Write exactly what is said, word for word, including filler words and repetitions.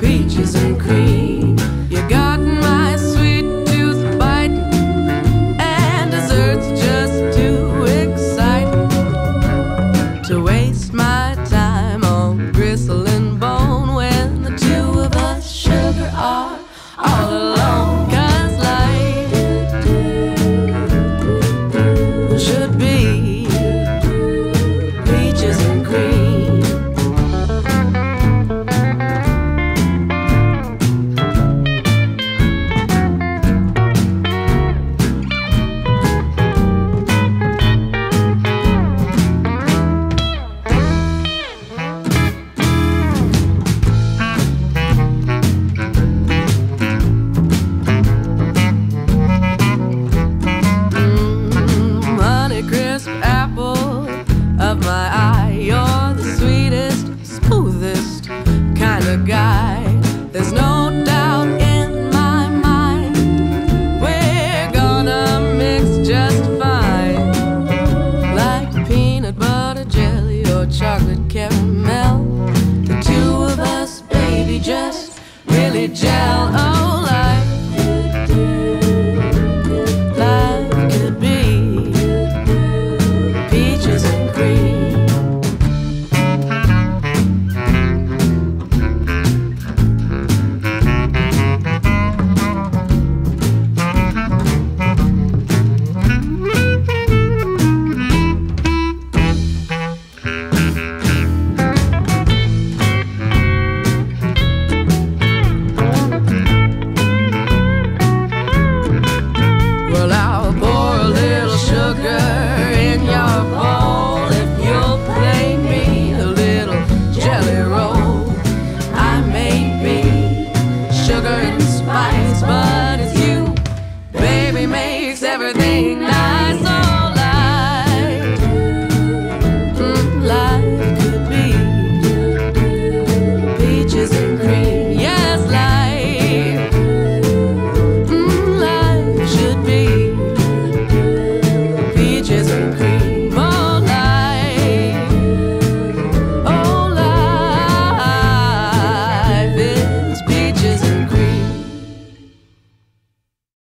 peaches and cream. You got my sweet tooth biting, and dessert's just too exciting to waste my time on gristle and bone when the two of us sugar are all alone. 'Cause life should be peaches and cream. Of my eye, you're the sweetest, smoothest kind of guy. There's no doubt in my mind we're gonna mix just fine, like peanut butter jelly or chocolate caramel. The two of us, baby, just really gel. Oh,